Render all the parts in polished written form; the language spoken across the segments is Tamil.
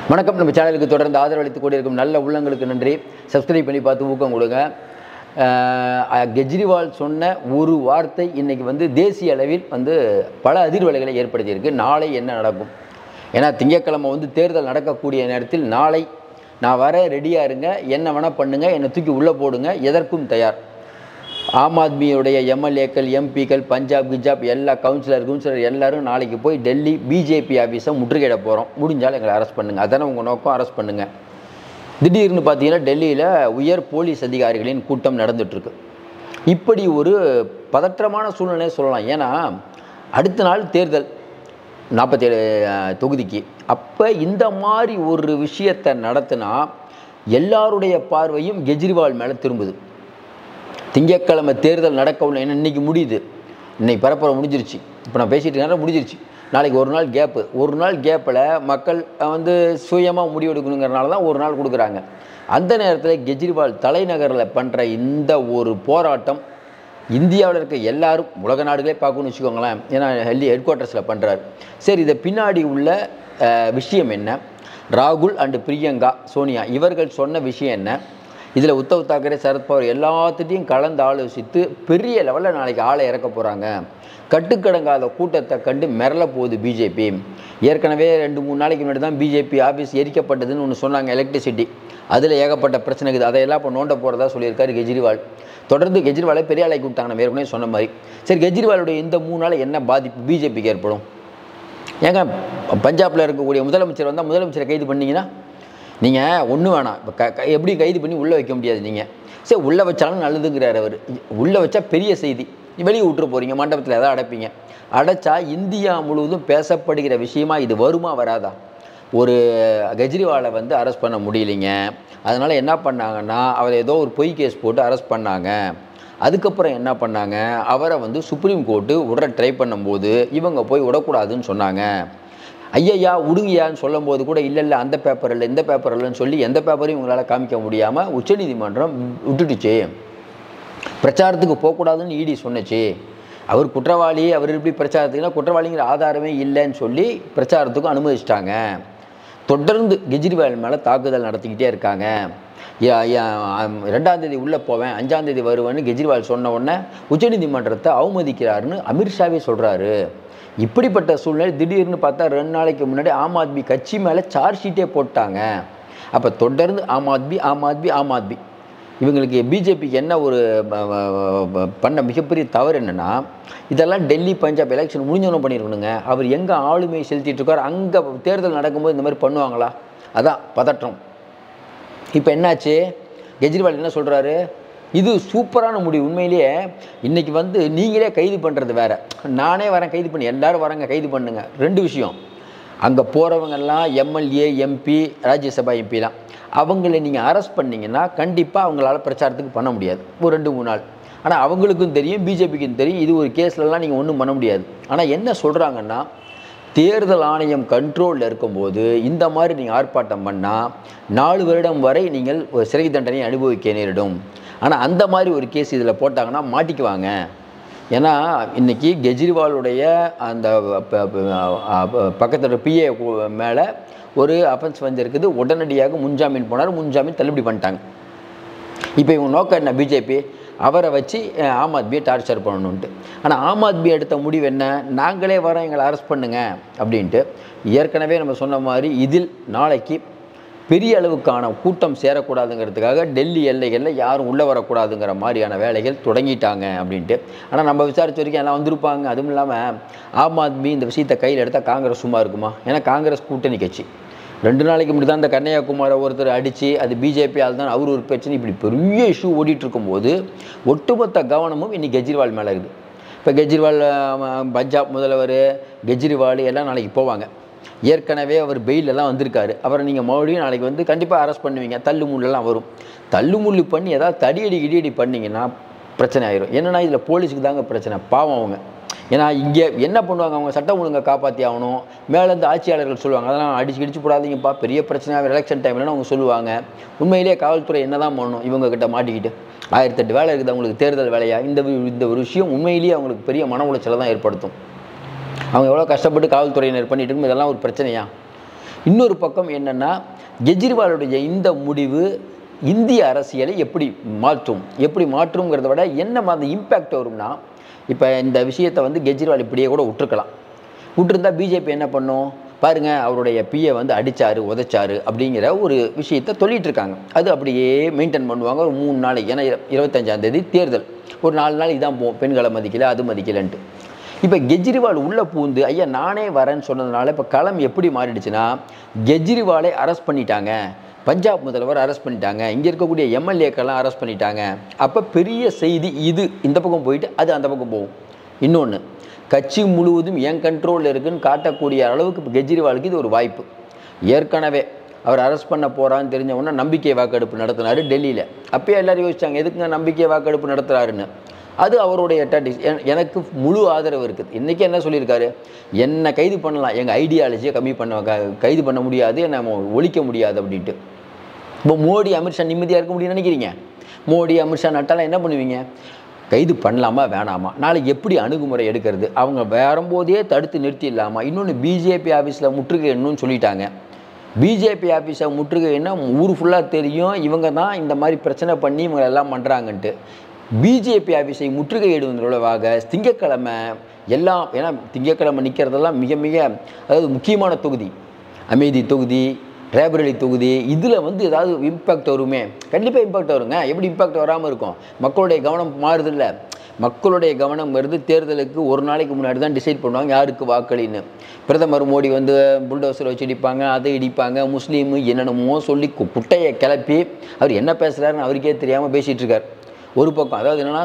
வணக்கம். நம்ம சேனலுக்கு தொடர்ந்து ஆதரவளித்து கொண்டிருக்கும் நல்ல உள்ளங்களுக்கு நன்றி. சப்ஸ்கிரைப் பண்ணி பார்த்து ஊக்கம் கொடுங்க. கெஜ்ரிவால் சொன்ன ஒரு வார்த்தை இன்றைக்கி தேசிய அளவில் பல அதிர்வலைகளை ஏற்படுத்தியிருக்கு. நாளை என்ன நடக்கும்? ஏன்னா திங்கட்கிழமை தேர்தல் நடக்கக்கூடிய நேரத்தில் நாளை நான் வர ரெடியாக இருங்க, என்ன வேணால் பண்ணுங்கள், என்னை தூக்கி உள்ளே போடுங்க, எதற்கும் தயார். ஆம் ஆத்மியுடைய எம்எல்ஏக்கள், எம்பிக்கள், பஞ்சாப் கிஜாப் எல்லா கவுன்சிலர் எல்லோரும் நாளைக்கு போய் டெல்லி பிஜேபி ஆஃபீஸை முற்றுகையிட போகிறோம். முடிஞ்சால் எங்களை அரெஸ்ட் பண்ணுங்கள். அதானே உங்கள் நோக்கம், அரெஸ்ட் பண்ணுங்கள். திடீர்னு பார்த்தீங்கன்னா டெல்லியில் உயர் போலீஸ் அதிகாரிகளின் கூட்டம் நடந்துகிட்ருக்கு. இப்படி ஒரு பதற்றமான சூழ்நிலையை சொல்லலாம். ஏன்னா அடுத்த நாள் தேர்தல் 47 தொகுதிக்கு. அப்போ இந்த மாதிரி ஒரு விஷயத்தை நடத்தினா எல்லாருடைய பார்வையும் கெஜ்ரிவால் மேலே திரும்புது. திங்கட்கிழமை தேர்தல் நடக்க உள்ள, ஏன்னா இன்றைக்கி முடியுது, இன்றைக்கி பரப்புரை முடிஞ்சிருச்சு. இப்போ நான் பேசிகிட்டு இருக்கேன், முடிஞ்சிருச்சு. நாளைக்கு ஒரு நாள் கேப்பு. ஒரு நாள் கேப்பில் மக்கள் சுயமாக முடிவெடுக்கணுங்கிறனால தான் ஒரு நாள் கொடுக்குறாங்க. அந்த நேரத்தில் கெஜ்ரிவால் தலைநகரில் பண்ணுற இந்த ஒரு போராட்டம் இந்தியாவில் இருக்க எல்லாரும், உலக நாடுகளே பார்க்கணும்னு வச்சுக்கோங்களேன். ஏன்னா டெல்லி ஹெட் குவார்ட்டர்ஸில் பண்ணுறாரு. சரி, இதை பின்னாடி உள்ள விஷயம் என்ன? ராகுல் அண்டு பிரியங்கா, சோனியா இவர்கள் சொன்ன விஷயம் என்ன? இதில் உத்தவ் தாக்கரே, சரத்பவார் எல்லாத்துட்டையும் கலந்து ஆலோசித்து பெரிய லெவலில் நாளைக்கு ஆளை இறக்க போகிறாங்க. கட்டுக்கடங்காத கூட்டத்தை கண்டு மிரள போகுது பிஜேபி. ஏற்கனவே 2-3 நாளைக்கு முன்னாடி தான் பிஜேபி ஆஃபீஸ் எரிக்கப்பட்டதுன்னு ஒன்று சொன்னாங்க, எலக்ட்ரிசிட்டி. அதில் ஏகப்பட்ட பிரச்சனை இருக்குது. அதையெல்லாம் இப்போ நோண்ட போகிறதா சொல்லியிருக்காரு கெஜ்ரிவால். தொடர்ந்து கெஜ்ரிவாலை பெரிய ஆளாக்கி விட்டாங்க, நம்ம ஏற்கனவே சொன்ன மாதிரி. சரி, கெஜ்ரிவாலுடைய இந்த 3 நாள் என்ன பாதிப்பு பிஜேபிக்கு ஏற்படும்? ஏங்க பஞ்சாபில் இருக்கக்கூடிய முதலமைச்சர் வந்தால் முதலமைச்சரை கைது பண்ணிங்கன்னா நீங்கள் ஒன்றும் வேணாம். இப்போ எப்படி கைது பண்ணி உள்ளே வைக்க முடியாது நீங்கள். சரி, உள்ளே வச்சாலும் நல்லதுங்கிறார் அவர். உள்ளே வச்சா பெரிய செய்தி, வெளியே விட்டுரு போகிறீங்க, மண்டபத்தில் எதாவது அடைப்பீங்க. அடைச்சா இந்தியா முழுவதும் பேசப்படுகிற விஷயமா இது வருமா வராதா? ஒரு கெஜ்ரிவாலை அரெஸ்ட் பண்ண முடியலைங்க. அதனால் என்ன பண்ணாங்கன்னா அவரை ஏதோ ஒரு பொய் கேஸ் போட்டு அரெஸ்ட் பண்ணாங்க. அதுக்கப்புறம் என்ன பண்ணாங்க, அவரை சுப்ரீம் கோர்ட்டு விட ட்ரை பண்ணும்போது இவங்க போய் விடக்கூடாதுன்னு சொன்னாங்க. ஐயா விடுங்கயான்னு சொல்லும் போது கூட இல்லை அந்த பேப்பர் இல்லை, இந்த பேப்பர் இல்லைன்னு சொல்லி எந்த பேப்பரையும் இவங்களால் காமிக்க முடியாமல் உச்சநீதிமன்றம் விட்டுடுச்சு. பிரச்சாரத்துக்கு போகக்கூடாதுன்னு இடி சொன்னிச்சு. அவர் குற்றவாளி, அவர் எப்படி பிரச்சாரத்துக்குன்னா குற்றவாளிங்கிற ஆதாரமே இல்லைன்னு சொல்லி பிரச்சாரத்துக்கும் அனுமதிச்சிட்டாங்க. தொடர்ந்து கெஜ்ரிவால் மேலே தாக்குதல் நடத்திக்கிட்டே இருக்காங்க. 2ஆம் தேதி உள்ளே போவேன், 5ஆம் தேதி வருவேன்னு கெஜ்ரிவால் சொன்ன உடனே உச்சநீதிமன்றத்தை அவமதிக்கிறாருன்னு அமித்ஷாவே சொல்கிறாரு. இப்படிப்பட்ட சூழ்நிலை திடீர்னு பார்த்தா 2 நாளைக்கு முன்னாடி ஆம் ஆத்மி கட்சி மேலே சார்ஜ் ஷீட்டே போட்டாங்க. அப்போ தொடர்ந்து ஆம் ஆத்மி இவங்களுக்கு பிஜேபிக்கு என்ன ஒரு பண்ண மிகப்பெரிய தவறு என்னென்னா, இதெல்லாம் டெல்லி பஞ்சாப் எலெக்ஷன் முடிஞ்சவனும் பண்ணியிருக்கணுங்க. அவர் எங்கே ஆளுமையை செலுத்திட்டு இருக்கார், அங்கே தேர்தல் நடக்கும்போது இந்த மாதிரி பண்ணுவாங்களா? அதான் பதற்றம். இப்போ என்னாச்சு, கெஜ்ரிவால் என்ன சொல்கிறாரு, இது சூப்பரான முடிவு. உண்மையிலேயே இன்றைக்கி நீங்களே கைது பண்ணுறது வேறு, நானே வரேன் கைது பண்ணி, எல்லோரும் வராங்க கைது பண்ணுங்க. 2 விஷயம். அங்கே போகிறவங்கெல்லாம் எம்எல்ஏ, எம்பி, ராஜ்யசபா எம்பிலாம், அவங்கள நீங்கள் அரெஸ்ட் பண்ணிங்கன்னா கண்டிப்பாக அவங்களால பிரச்சாரத்துக்கு பண்ண முடியாது ஒரு 2-3 நாள். ஆனால் அவங்களுக்கும் தெரியும், பிஜேபிக்கும் தெரியும், இது ஒரு கேஸ்லலாம் நீங்கள் ஒன்றும் பண்ண முடியாது. ஆனால் என்ன சொல்கிறாங்கன்னா, தேர்தல் ஆணையம் கண்ட்ரோலில் இருக்கும்போது இந்த மாதிரி நீங்கள் ஆர்ப்பாட்டம் பண்ணால் 4 வருடம் வரை நீங்கள் ஒரு சிறை தண்டனை அனுபவிக்க நேரிடும். ஆனால் அந்த மாதிரி ஒரு கேஸ் இதில் போட்டாங்கன்னா மாட்டிக்குவாங்க. ஏன்னா இன்றைக்கி கெஜ்ரிவாலுடைய அந்த பக்கத்தில் பிஏ மேலே ஒரு அஃபென்ஸ் இருக்குது. உடனடியாக முன்ஜாமீன் போனார், முன்ஜாமீன் தள்ளுபடி பண்ணிட்டாங்க. இப்போ இவங்க நோக்கம் என்ன, பிஜேபி அவரை வச்சு ஆம் ஆத்மியை டார்ச்சர் பண்ணணுன்ட்டு. ஆனால் ஆம் ஆத்மி எடுத்த முடிவு என்ன, நாங்களே வரோம், எங்களை அரெஸ்ட் பண்ணுங்க அப்படின்ட்டு. ஏற்கனவே நம்ம சொன்ன மாதிரி இதில் நாளைக்கு பெரிய அளவுக்கான கூட்டம் சேரக்கூடாதுங்கிறதுக்காக டெல்லி எல்லைகளில் யாரும் உள்ளே வரக்கூடாதுங்கிற மாதிரியான வேலைகள் தொடங்கிட்டாங்க அப்படின்ட்டு. ஆனால் நம்ம விசாரித்த வரைக்கும் எல்லாம் வந்திருப்பாங்க. அதுவும் இல்லாமல் ஆம் ஆத்மி இந்த விஷயத்தை கையில் எடுத்தால் காங்கிரஸ் சும்மா இருக்குமா? ஏன்னா காங்கிரஸ் கூட்டணி கட்சி. 2 நாளைக்கு முன்னாடி தான் அந்த கன்னியாகுமாரை ஒருத்தர் அடித்து அது பிஜேபி ஆள் தான், அவர் ஒரு பிரச்சனை, இப்படி பெரிய இஷ்யூ ஓடிட்டு இருக்கும்போது ஒட்டுமொத்த கவனமும் இன்னைக்கு கெஜ்ரிவால் மேலே இருக்குது. இப்போ கெஜ்ரிவால், பஞ்சாப் முதல்வர் கெஜ்ரிவால் எல்லாம் நாளைக்கு போவாங்க. ஏற்கனவே அவர் பெயிலெல்லாம் வந்திருக்காரு. அவரை நீங்கள் மறுபடியும் நாளைக்கு கண்டிப்பாக அரெஸ்ட் பண்ணுவீங்க. தள்ளுமுள்ளெல்லாம் வரும். தள்ளுமுள்ளு பண்ணி ஏதாவது தடியடி கிடியடி பண்ணிங்கன்னா பிரச்சனை ஆயிரும். என்னென்னா இதில் போலீஸுக்கு தாங்க பிரச்சனை, பாவம் அவங்க. ஏன்னா இங்கே என்ன பண்ணுவாங்க, அவங்க சட்டம் ஒழுங்கை காப்பாற்றி ஆகணும். மேலேருந்து ஆட்சியாளர்கள் சொல்லுவாங்க, அதெல்லாம் அடிச்சு போடாதீங்கப்பா, பெரிய பிரச்சனையாக எலெக்ஷன் டைம்லன்னு அவங்க சொல்லுவாங்க. உண்மையிலேயே காவல்துறை என்ன தான் பண்ணணும், இவங்ககிட்ட மாட்டிக்கிட்டு 1008 வேலை இருக்குது அவங்களுக்கு, தேர்தல் வேலையா? இந்த ஒரு விஷயம் உண்மையிலேயே அவங்களுக்கு பெரிய மன உளைச்சலை தான் ஏற்படுத்தும். அவங்க எவ்வளோ கஷ்டப்பட்டு காவல்துறையினர் பண்ணிட்டு இருக்கும், இதெல்லாம் ஒரு பிரச்சனையா? இன்னொரு பக்கம் என்னென்னா கெஜ்ரிவாலுடைய இந்த முடிவு இந்திய அரசியலை எப்படி மாற்றுங்கிறத விட என்ன மாதிரி இம்பேக்ட் வரும்னா, இப்போ இந்த விஷயத்தை வந்து கெஜ்ரிவால் இப்படியே கூட விட்டுருந்தா பிஜேபி என்ன பண்ணும், பாருங்கள் அவருடைய பிஏ வந்து அடித்தார் உதைச்சார் அப்படிங்கிற ஒரு விஷயத்தை சொல்லிகிட்டு இருக்காங்க. அது அப்படியே மெயின்டைன் பண்ணுவாங்க ஒரு 3 நாளைக்கு. ஏன்னா 25ஆம் தேதி தேர்தல், ஒரு 4 நாளைக்கு தான் போகும், பெண்களை மதிக்கலை அது மதிக்கலைன்ட்டு. இப்போ கெஜ்ரிவால் உள்ளே பூந்து ஐயா நானே வரேன்னு சொன்னதுனால இப்போ களம் எப்படி மாறிடுச்சுன்னா, கெஜ்ரிவாலை அரெஸ்ட் பண்ணிட்டாங்க, பஞ்சாப் முதல்வர் அரெஸ்ட் பண்ணிட்டாங்க, இங்கே இருக்கக்கூடிய எம்எல்ஏக்கெல்லாம் அரெஸ்ட் பண்ணிட்டாங்க. அப்போ பெரிய செய்தி இது இந்த பக்கம் போயிட்டு அது அந்த பக்கம் போகும். இன்னொன்று, கட்சி முழுவதும் என் கண்ட்ரோலில் இருக்குன்னு காட்டக்கூடிய அளவுக்கு இப்போ கெஜ்ரிவாலுக்கு இது ஒரு வாய்ப்பு. ஏற்கனவே அவர் அரெஸ்ட் பண்ண போகிறான்னு தெரிஞ்சவொன்னே நம்பிக்கை வாக்கெடுப்பு நடத்தினார் டெல்லியில். அப்போயே எல்லோரும் யோசிச்சாங்க எதுக்குங்க நம்பிக்கை வாக்கெடுப்பு நடத்துகிறாருன்னு. அது அவருடைய எனக்கு முழு ஆதரவு இருக்குது. இன்றைக்கி என்ன சொல்லியிருக்காரு, என்னை கைது பண்ணலாம், எங்கள் ஐடியாலஜியை கைது பண்ண முடியாது, என்னை ஒழிக்க முடியாது அப்படின்ட்டு. இப்போ மோடி அமித்ஷா நிம்மதியாக இருக்க முடியும்னு நினைக்கிறீங்க? மோடி அமித்ஷா நட்டாலாம் என்ன பண்ணுவீங்க? கைது பண்ணலாமா வேணாமா, நாளைக்கு எப்படி அணுகுமுறை எடுக்கிறது, அவங்க வரும்போதே தடுத்து நிறுத்தி இல்லாமல். இன்னொன்று, பிஜேபி ஆஃபீஸில் முற்றுகையிடணும்னு சொல்லிட்டாங்க. பிஜேபி ஆஃபீஸை முற்றுகையிடனா ஊர் ஃபுல்லாக தெரியும் இவங்க தான் இந்த மாதிரி பிரச்சனை பண்ணி இவங்க எல்லாம் பண்ணுறாங்கன்ட்டு. பிஜேபி ஆஃபீஸை முற்றுகையிடுவதற்காக திங்கட்கிழமை எல்லாம், ஏன்னா திங்கட்கிழமை நிற்கிறதெல்லாம் மிக மிக அதாவது முக்கியமான தொகுதி, அமேதி தொகுதி, ரேபரேலி தொகுதி, இதில் வந்து ஏதாவது இம்பேக்ட் வருமே, கண்டிப்பாக இம்பேக்ட் வருங்க. எப்படி இம்பேக்ட் வராமல் இருக்கும்? மக்களுடைய கவனம் மாறுதில்ல, மக்களுடைய கவனம் வருது. தேர்தலுக்கு ஒரு நாளைக்கு முன்னாடி தான் டிசைட் பண்ணுவாங்க யாருக்கு வாக்களின்னு. பிரதமர் மோடி வந்து புல்டோசரை வச்சு இடிப்பாங்க, அதை இடிப்பாங்க, முஸ்லீமு என்னென்னமோ சொல்லி குட்டையை கிளப்பி அவர் என்ன பேசுகிறாருன்னு அவருக்கே தெரியாமல் பேசிகிட்டு இருக்கார். ஒரு பக்கம் அதாவது என்னென்னா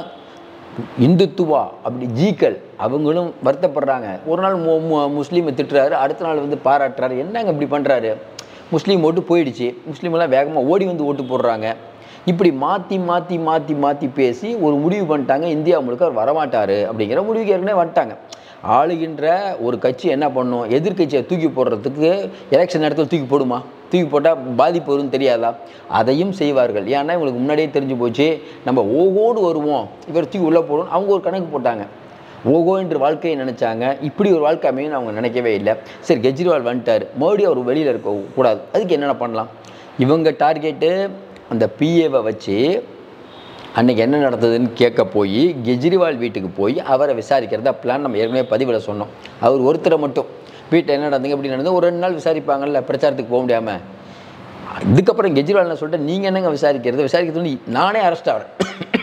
இந்துத்துவா அப்படி ஜீக்கள் அவங்களும் வருத்தப்படுறாங்க. ஒரு நாள் முஸ்லீமை திட்டுறாரு, அடுத்த நாள் வந்து பாராட்டுறாரு. என்னங்க இப்படி பண்ணுறாரு? முஸ்லீம் ஓட்டு போயிடுச்சு, முஸ்லீமெல்லாம் வேகமாக ஓடி வந்து ஓட்டு போடுறாங்க. இப்படி மாற்றி மாற்றி மாற்றி மாற்றி பேசி ஒரு முடிவு பண்ணிட்டாங்க, இந்தியா முழுக்க அவர் வரமாட்டார் அப்படிங்கிற முடிவுக்கு ஏற்கனவே வந்துட்டாங்க. ஆளுகின்ற ஒரு கட்சி என்ன பண்ணும், எதிர்கட்சியை தூக்கி போடுறதுக்கு எலெக்ஷன் நேரத்தில் தூக்கி போடுமா? தூக்கி போட்டால் பாதிப்பு வரும்னு தெரியாதா? அதையும் செய்வார்கள். ஏன்னா இவங்களுக்கு முன்னாடியே தெரிஞ்சு போச்சு, நம்ம ஓகோடு வருவோம், இவர் தூக்கி உள்ளே போடணும். அவங்க ஒரு கணக்கு போட்டாங்க, ஓகோ என்று வாழ்க்கையை நினச்சாங்க. இப்படி ஒரு வாழ்க்கை அமையும் அவங்க நினைக்கவே இல்லை. சரி, கெஜ்ரிவால் வந்துட்டார், மோடி அவர் வெளியில் இருக்கக்கூடாது, அதுக்கு என்னென்ன பண்ணலாம்? இவங்க டார்கெட்டு அந்த பிஏவை வச்சு அன்றைக்கி என்ன நடந்ததுன்னு கேட்க போய் கெஜ்ரிவால் வீட்டுக்கு போய் அவரை விசாரிக்கிறதா பிளான். நம்ம ஏற்கனவே பதிவில் சொன்னோம். அவர் ஒருத்தரை மட்டும் வீட்டில் என்ன நடந்தது எப்படி நடந்தது ஒரு 2 நாள் விசாரிப்பாங்கல்ல, பிரச்சாரத்துக்கு போக முடியாமல். இதுக்கப்புறம் கெஜ்ரிவால் என்ன சொல்லிட்டு, நீங்கள் என்னங்க விசாரிக்கிறது நானே அரெஸ்ட் ஆகிறேன்.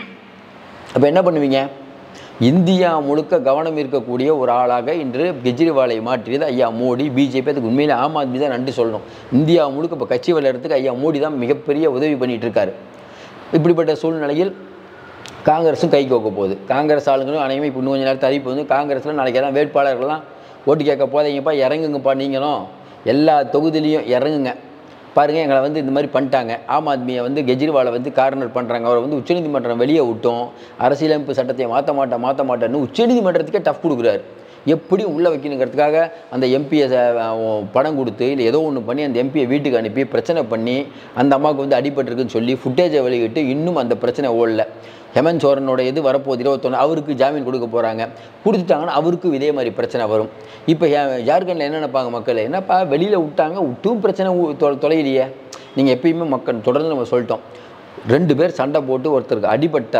அப்போ என்ன பண்ணுவீங்க? இந்தியா முழுக்க கவனம் இருக்கக்கூடிய ஒரு ஆளாக இன்று கெஜ்ரிவாலை மாற்றியது ஐயா மோடி, பிஜேபி. அதுக்கு உண்மையில் ஆம் ஆத்மி தான் நன்றி சொல்லணும். இந்தியா முழுக்க இப்போ கட்சி வளர்கிறதுக்கு ஐயா மோடி தான் மிகப்பெரிய உதவி பண்ணிகிட்டு இருக்காரு. இப்படிப்பட்ட சூழ்நிலையில் காங்கிரஸும் கை கோக்க போகுது. காங்கிரஸ் ஆளுங்களும் அனைவரும் இப்போ இன்னும் கொஞ்சம் நேரத்தை அறிவிப்பு வந்து காங்கிரஸில் நாளைக்கு எல்லாம் வேட்பாளர்கள்லாம் ஓட்டு கேட்க போதைங்கப்பா, இறங்குங்கப்பா, நீங்களும் எல்லா தொகுதியிலையும் இறங்குங்க பாருங்கள், எங்களை வந்து இந்த மாதிரி பண்ணிட்டாங்க. ஆம் ஆத்மியை வந்து கெஜ்ரிவாலை வந்து கார்னர் பண்ணுறாங்க, அவரை வந்து உச்சநீதிமன்றம் வெளியே விட்டோம், அரசியலமைப்பு சட்டத்தை மாற்ற மாட்டேன்னு உச்சநீதிமன்றத்துக்கே டஃப் கொடுக்குறாரு. எப்படி உள்ளே வைக்கணுங்கிறதுக்காக அந்த எம்பியை பணம் கொடுத்து இல்லை ஏதோ ஒன்று பண்ணி அந்த எம்பியை வீட்டுக்கு அனுப்பி பிரச்சனை பண்ணி அந்த அம்மாவுக்கு வந்து அடிபட்டிருக்குன்னு சொல்லி ஃபுட்டேஜை வெளியிட்டு இன்னும் அந்த பிரச்சனை ஓடல. ஹெமந்த் சோரனோட இது வரப்போகுது 21, அவருக்கு ஜாமீன் கொடுக்க போகிறாங்க. கொடுத்துட்டாங்கன்னா அவருக்கும் இதே மாதிரி பிரச்சனை வரும். இப்போ ஜார்க்கண்டில் என்ன நினைப்பாங்க மக்கள், என்னப்பா வெளியில் விட்டாங்க, விட்டும் பிரச்சனை தொலையிலையே. நீங்கள் எப்பயுமே மக்கள் தொடர்ந்து நம்ம சொல்லிட்டோம், 2 பேர் சண்டை போட்டு ஒருத்தருக்கு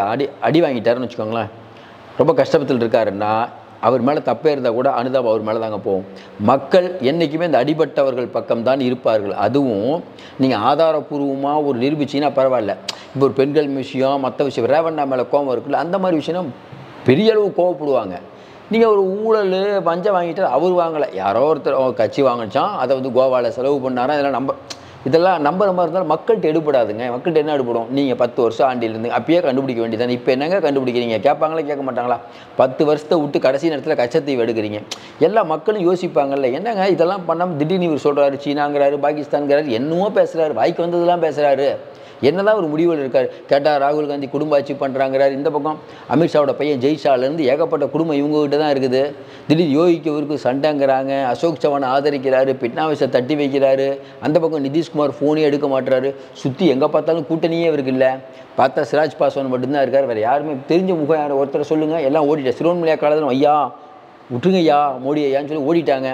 அடி வாங்கிட்டாருன்னு வச்சுக்கோங்களேன், ரொம்ப கஷ்டப்பத்தில் இருக்காருன்னா அவர் மேலே தப்பே இருந்தால் கூட அனுதாபம் அவர் மேலே தாங்க போகும். மக்கள் என்றைக்குமே இந்த அடிபட்டவர்கள் பக்கம்தான் இருப்பார்கள். அதுவும் நீங்கள் ஆதாரப்பூர்வமாக ஒரு நிரூபிச்சிங்கன்னா பரவாயில்ல. இப்போ ஒரு பெண்கள் விஷயம், மற்ற விஷயம், ரேவண்ணா மேலே கோபம் இருக்குல்ல, அந்த மாதிரி விஷயம் பெரிய அளவு கோவப்படுவாங்க. நீங்கள் ஒரு ஊழல் பஞ்சம் வாங்கிட்டு அவர் வாங்கலை, யாரோ ஒருத்தர் கட்சி வாங்கிச்சான், அதை வந்து கோவாவில் செலவு பண்ணாரா, இதெல்லாம் நம்புற மாதிரி இருந்தாலும் மக்கள்கிட்ட எடுபடாதுங்க. மக்கள்கிட்ட என்ன எடுபடும்? நீங்கள் 10 வருஷம் ஆண்டிலிருந்து அப்பயே கண்டுபிடிக்க வேண்டியதானே. இப்போ என்னங்க கண்டுபிடிக்கிறீங்க? கேட்பாங்களா கேட்க மாட்டாங்களா? 10 வருஷத்தை விட்டு கடைசி நேரத்தில் கச்சத்தீவு எடுக்கிறீங்க. எல்லா மக்களும் யோசிப்பாங்கல்ல, என்னங்க இதெல்லாம் பண்ணாமல் திடீர்னு இவர் சொல்கிறாரு, சீனாங்கிறாரு, பாகிஸ்தான்கிறாரு, என்னவோ பேசுகிறாரு, வாய்க்கு வந்ததெல்லாம் பேசுகிறாரு, என்னதான் ஒரு முடிவில் இருக்கார். கேட்டால் ராகுல் காந்தி குடும்ப ஆட்சி பண்ணுறாங்கிறார். இந்த பக்கம் அமித்ஷாவோட பையன் ஜெய்ஷாலேருந்து ஏகப்பட்ட குடும்பம் இவங்ககிட்ட தான் இருக்குது. திடீர் யோகிக்கு இவருக்கு சண்டைங்கிறாங்க, அசோக் சவானை ஆதரிக்கிறாரு, பிட்னாவிஸை தட்டி வைக்கிறாரு. அந்த பக்கம் நிதிஷ்குமார் ஃபோனே எடுக்க மாட்டுறாரு. சுற்றி எங்கே பார்த்தாலும் கூட்டணியே இவருக்கு இல்லை. பார்த்தா சிராஜ் பாஸ்வான் மட்டும்தான் இருக்கார், வேறு யாருமே தெரிஞ்ச முகம் யார் ஒருத்தரை சொல்லுங்கள். எல்லாம் ஓடிட்டார். சிரோன்மணியா காலத்தில் ஐயா விட்டுருங்க ஐயா மோடி ஐயான்னு சொல்லி ஓடிட்டாங்க.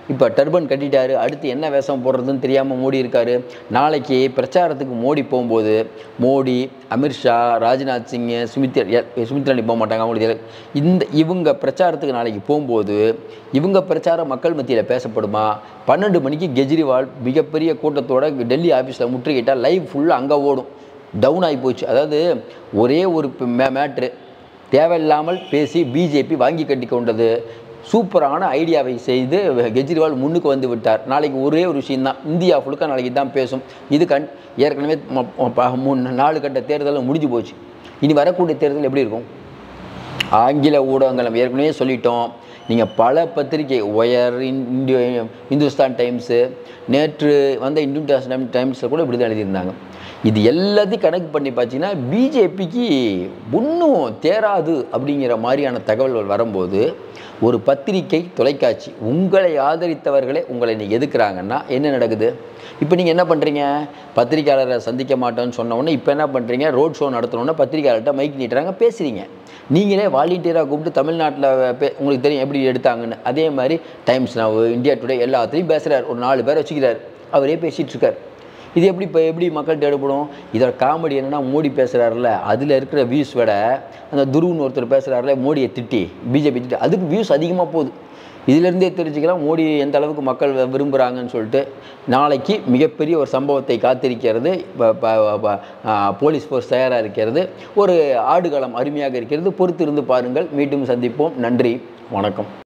இப்போ டர்பன் கட்டிட்டாரு, அடுத்து என்ன வேஷம் போடுறதுன்னு தெரியாமல் மோடி இருக்கார். நாளைக்கு பிரச்சாரத்துக்கு மோடி போகும்போது மோடி, அமித்ஷா, ராஜ்நாத் சிங், சுமித்ராணி போக மாட்டாங்க அவங்களுக்கு. இவங்க பிரச்சாரத்துக்கு நாளைக்கு போகும்போது இவங்க பிரச்சாரம் மக்கள் மத்தியில் பேசப்படுமா? 12 மணிக்கு கெஜ்ரிவால் மிகப்பெரிய கூட்டத்தோட டெல்லி ஆஃபீஸில் முற்றுகையிட்டால் லைவ் ஃபுல்லாக அங்கே ஓடும். டவுன் ஆகி போச்சு. அதாவது ஒரே ஒரு மேட்ரு தேவையில்லாமல் பேசி பிஜேபி வாங்கி கட்டி கொண்டது. சூப்பரான ஐடியாவை செய்து கெஜ்ரிவால் முன்னுக்கு வந்து விட்டார். நாளைக்கு ஒரே ஒரு விஷயந்தான், இந்தியா ஃபுல்லுக்காக நாளைக்கு தான் பேசும். இது ஏற்கனவே 4 கட்ட தேர்தலும் முடிஞ்சு போச்சு. இனி வரக்கூடிய தேர்தல் எப்படி இருக்கும்? ஆங்கில ஊடகங்கள் நம்ம ஏற்கனவே சொல்லிட்டோம். நீங்கள் பல பத்திரிகை ஒயர், இந்துஸ்தான் டைம்ஸு, நேற்று வந்த இந்தியன் டைம்ஸில் கூட இப்படி தான் எழுதியிருந்தாங்க. இது எல்லாத்தையும் கணக்கு பண்ணி பார்த்தீங்கன்னா பிஜேபிக்கு ஒன்றும் தேராது அப்படிங்கிற மாதிரியான தகவல்கள் வரும்போது ஒரு பத்திரிகை, தொலைக்காட்சி உங்களை ஆதரித்தவர்களே உங்களை நீங்கள் எதுக்குறாங்கன்னா என்ன நடக்குது? இப்போ நீங்கள் என்ன பண்ணுறீங்க? பத்திரிகையாளரை சந்திக்க மாட்டோன்னு சொன்ன உடனே இப்போ என்ன பண்ணுறீங்க? ரோட் ஷோ நடத்தணுன்னா பத்திரிகையாளர்கிட்ட மைக் நீட்டுறாங்க, பேசுகிறீங்க. நீங்களே வாலண்டியராக கூப்பிட்டு தமிழ்நாட்டில் உங்களுக்கு தெரியும் எப்படி எடுத்தாங்கன்னு. அதே மாதிரி டைம்ஸ் நவ், இந்தியா டுடே எல்லாத்துலேயும் பேசுகிறார். ஒரு 4 பேரை வச்சுக்கிறார், அவரே பேசிகிட்டு இருக்கார். இது எப்படி மக்கள்கிட்ட எடுப்படும்? இதோட காமெடி என்னென்னா, மோடி பேசுகிறாருல அதில் இருக்கிற வியூஸ் விட அந்த துருவ்னு ஒருத்தர் பேசுகிறாருல மோடியை திட்டி, பிஜேபி திட்டி, அதுக்கு வியூஸ் அதிகமாக போகுது. இதிலேருந்தே தெரிஞ்சுக்கலாம் மோடி எந்த அளவுக்கு மக்கள் விரும்புகிறாங்கன்னு சொல்லிட்டு. நாளைக்கு மிகப்பெரிய ஒரு சம்பவத்தை காத்திருக்கிறது. போலீஸ் ஃபோர்ஸ் தயாராக இருக்கிறது. ஒரு ஆடுகளம் அருமையாக இருக்கிறது. பொறுத்திருந்து பாருங்கள். மீண்டும் சந்திப்போம். நன்றி, வணக்கம்.